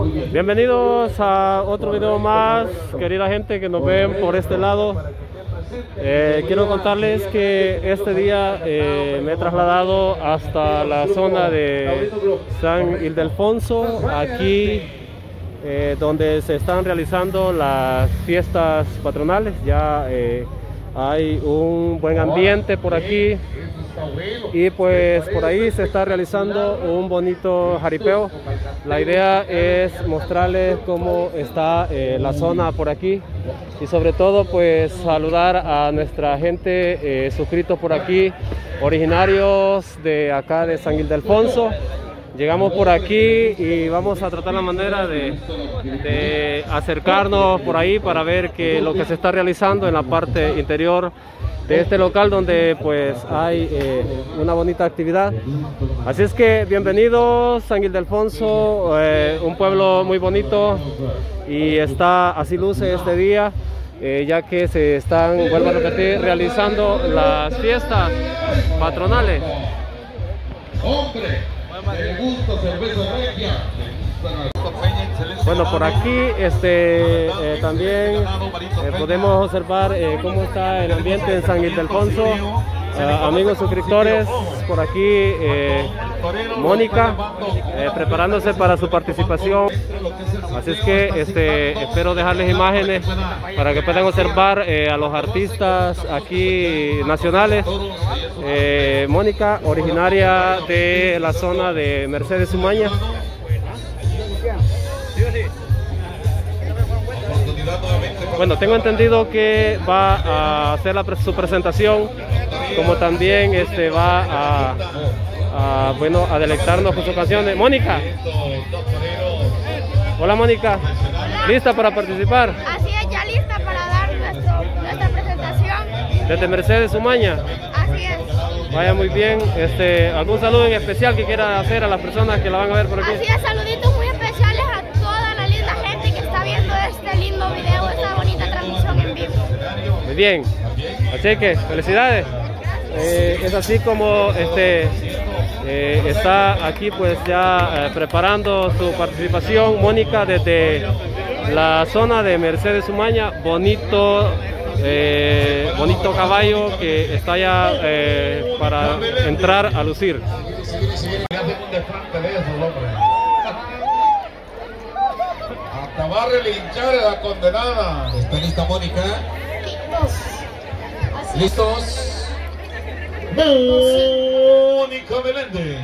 Bienvenidos a otro video más, querida gente que nos ven por este lado. Quiero contarles que este día me he trasladado hasta la zona de San Ildefonso, aquí donde se están realizando las fiestas patronales. Ya hay un buen ambiente por aquí y pues por ahí se está realizando un bonito jaripeo. La idea es mostrarles cómo está la zona por aquí y sobre todo pues saludar a nuestra gente suscritos por aquí, originarios de acá de San Ildefonso. Llegamos por aquí y vamos a tratar la manera de acercarnos por ahí para ver lo que se está realizando en la parte interior de este local, donde pues hay una bonita actividad. Así es que bienvenidos San Ildefonso, un pueblo muy bonito, y así luce este día, ya que se están, vuelvo a repetir, realizando las fiestas patronales. Bueno, por aquí también podemos observar cómo está el ambiente en San Ildefonso. Amigos suscriptores, por aquí Mónica preparándose para su participación. Así es que espero dejarles imágenes para que puedan observar a los artistas aquí nacionales. Mónica, originaria de la zona de Mercedes Sumaña. Bueno, tengo entendido que va a hacer su presentación, como también va a deleitarnos con sus canciones. Mónica. Hola Mónica. ¿Lista para participar? Así es, ya lista para dar nuestra presentación. Desde Mercedes Sumaña. Así es. Vaya, muy bien. ¿Algún saludo en especial que quiera hacer a las personas que la van a ver por aquí? Así es, saluditos muy especiales a toda la linda gente que está viendo este lindo video, esta bonita transmisión en vivo. Muy bien. Así que felicidades. Es así como está aquí pues ya preparando su participación Mónica desde la zona de Mercedes Sumaña. Bonito caballo que está ya para entrar a lucir. Hasta va a relinchar a la condenada. ¿Está lista Mónica? ¿Listos? Mónica Meléndez.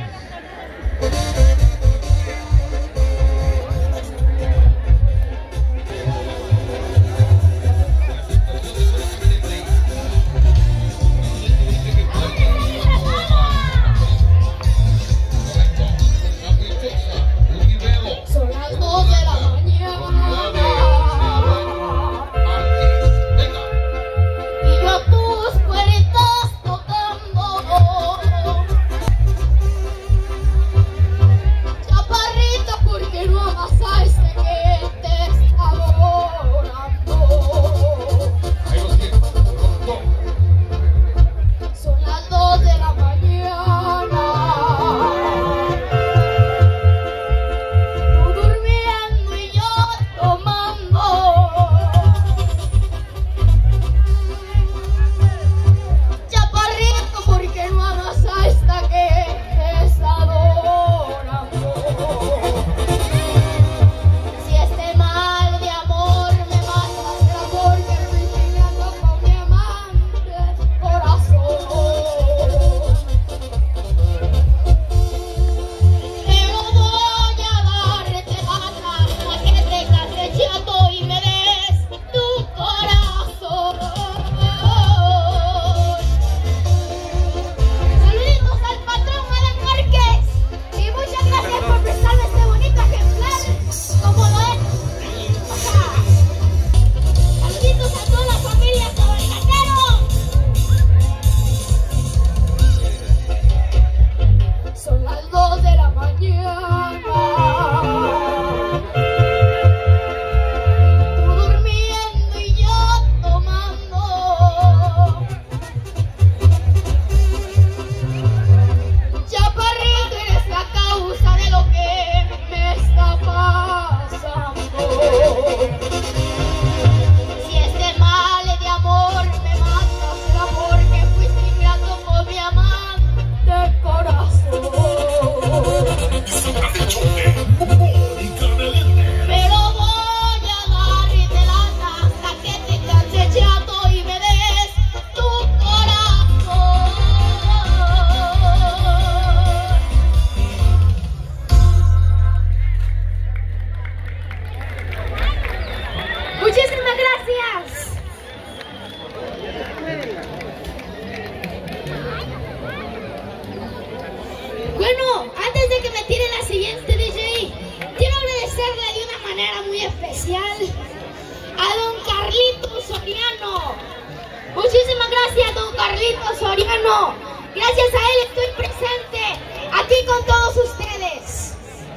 manera muy especial a don Carlitos Soriano. Muchísimas gracias, don Carlitos Soriano. Gracias a él estoy presente aquí con todos ustedes.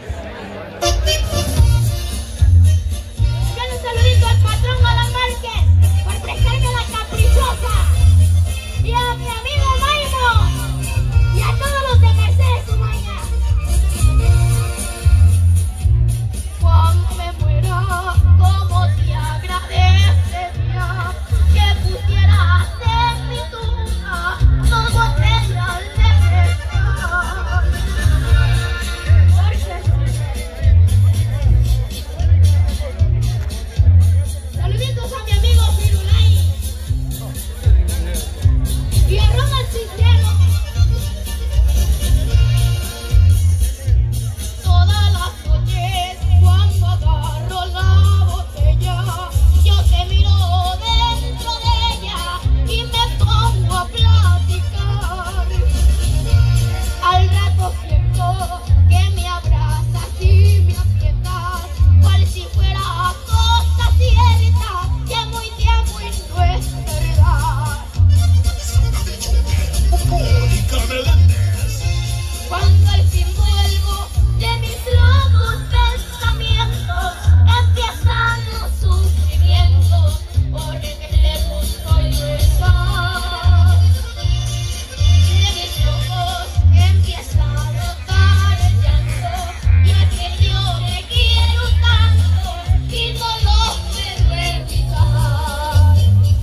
Un saludito al patrón Alan Márquez por prestarme la caprichosa, y a mi amigo Maimo y a todos los de Mercedes Umaña. Cuando me muera, como te agradecería que pusieras en mi tumba 2 botellas de mezcal. Saluditos a mi amigo Firulay y a Ronald Cicero. Todas las noches cuando agarro la botella, yo te miro dentro de ella y me pongo a platicar. Al rato siento que me abrazas y me aprietas, cual si fuera cosa cierta, que amo y te amo y no es verdad. Cuando al fin vuelvo de mis locos pensamientos, empiezan los sufrimientos, porque lejos estoy de estar. De mis ojos empieza a brotar el llanto, y es que yo te quiero tanto y no lo puedo evitar.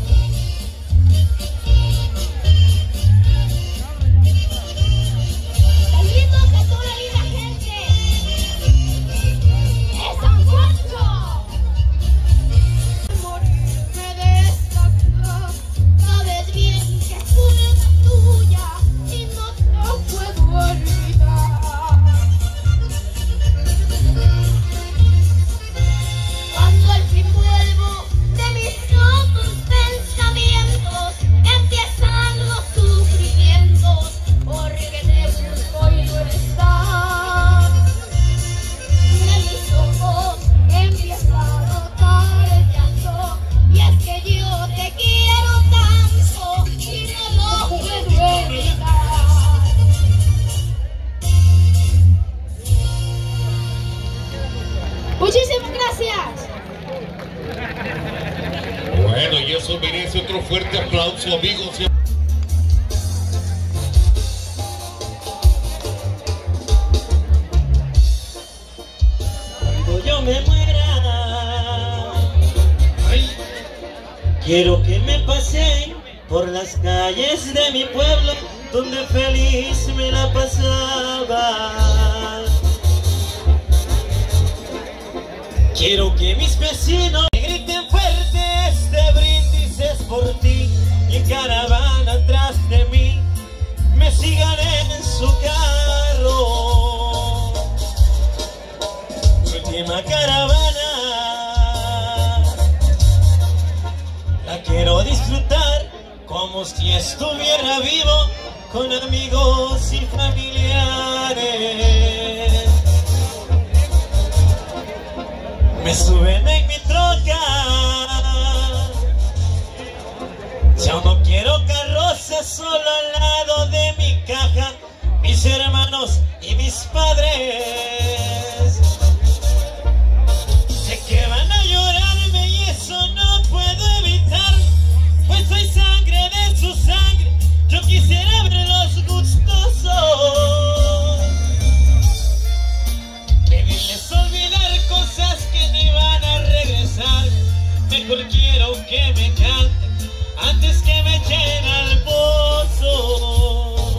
Saluditos a toda la linda gente de San Juancho. Morirme de esta vida, sabes bien que es culpa tuya y no te puedo olvidar. Cuando al fin vuelvo de mis locos pensamientos, empiezan los sufrimientos, porque te busco y no estás. De mis ojos empieza a brotar el llanto, y es que yo te quiero tanto y no lo puedo evitar. Muchísimas gracias. Bueno, y eso merece otro fuerte aplauso, amigos. Cuando yo me muera, quiero que me paseen por las calles de mi pueblo, donde feliz me la pasaba. Quiero que mis vecinos me griten fuerte este brindis por ti, y en caravana atrás de mí me sigan en su carro. Última caravana, la quiero disfrutar como si estuviera vivo, con amigos y familiares. Me suben en mi troca, yo no quiero carroza, solo al lado de mi caja, mis hermanos y mis padres. Sé que van a llorarme y eso no puedo evitar, pues soy sangre de su sangre, yo quisiera verlos gustosos. Pedirles olvidar cosas que ni van a regresar, mejor quiero que me canten antes que me echen al pozo.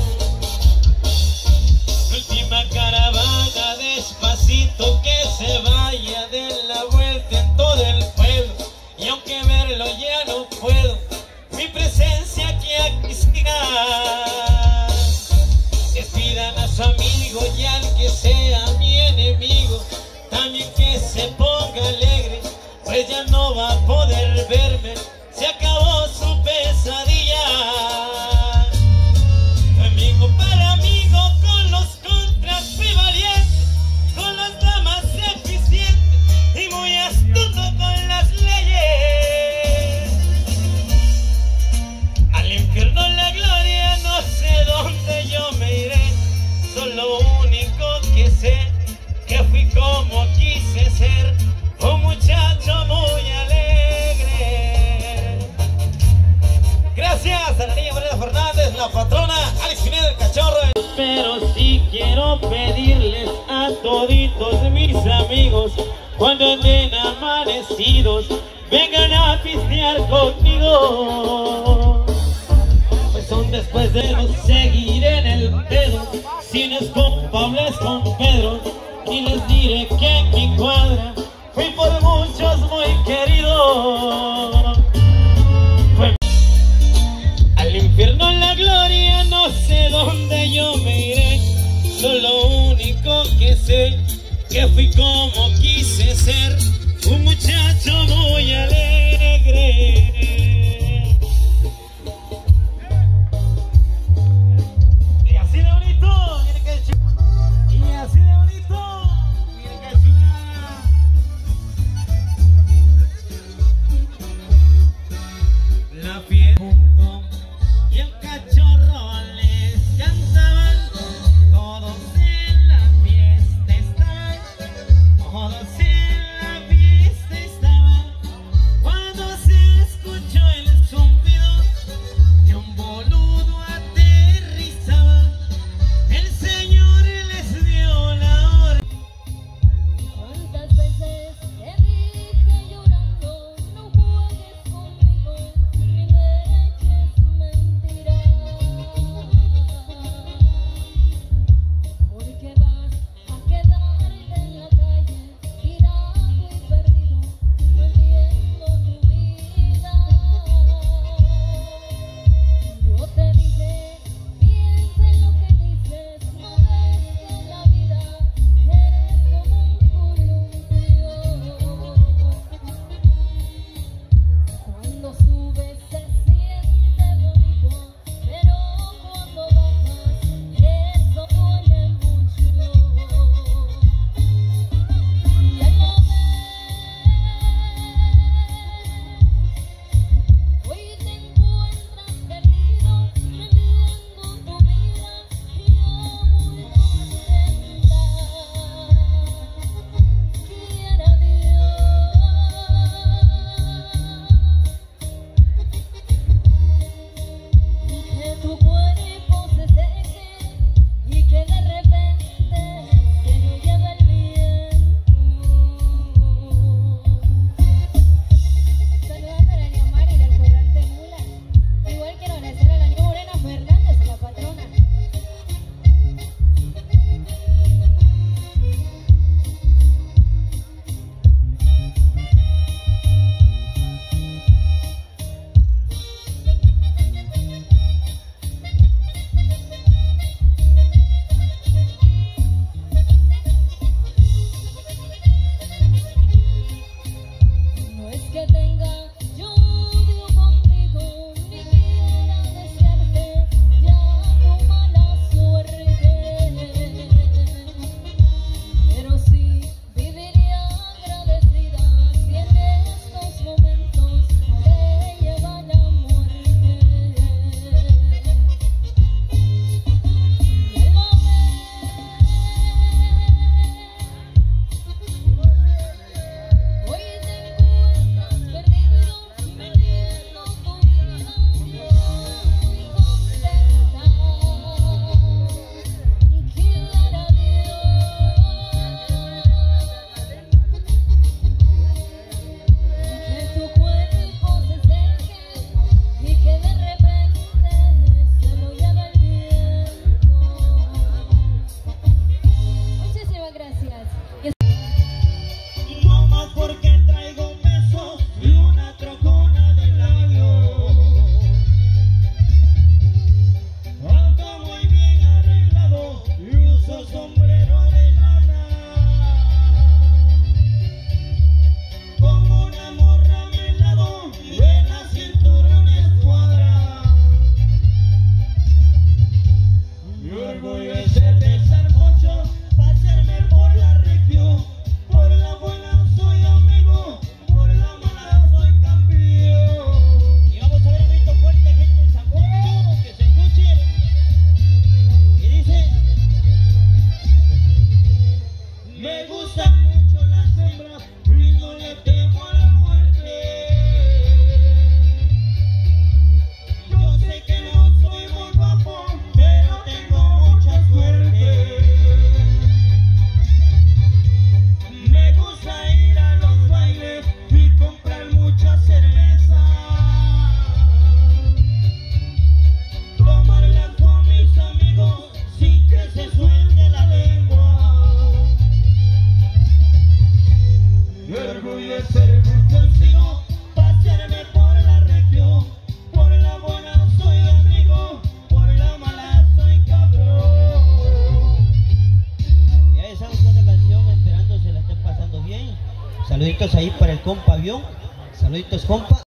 Última caravana, despacito que se vaya, de la vuelta en todo el pueblo, y aunque verlo ya no puedo, mi presencia que aquí siga. Despidan a su amigo y al que sea mi enemigo, también que se ponga alegre, pues ya no va a poder verme, se acabó su pesadilla. Amigo para amigo, con los contras fui valiente, con las damas eficiente y muy cuando anden amanecidos vengan a pistear conmigo. Pues son después de los seguiré en el pedo, si no es con Pablo es con Pedro, y les diré que en mi cuadra fui por muchos muy querido. Fue al infierno en la gloria, no sé dónde yo me iré, solo único que sé que fui como quise ser, un muchacho muy alegre. Y así de bonito, miren que chulo. Y así de bonito, miren que chula. La fiesta y el cachorro les cantaban, todos en la fiesta estaban, todos en la fiesta estaban. saluditos ahí para el compa Avión. Saluditos, compa.